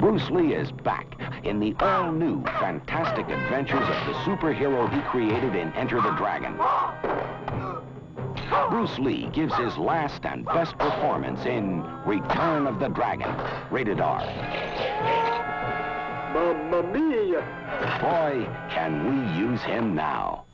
Bruce Lee is back in the all-new fantastic adventures of the superhero he created in Enter the Dragon. Bruce Lee gives his last and best performance in Return of the Dragon, rated R. Mamma mia! Boy, can we use him now.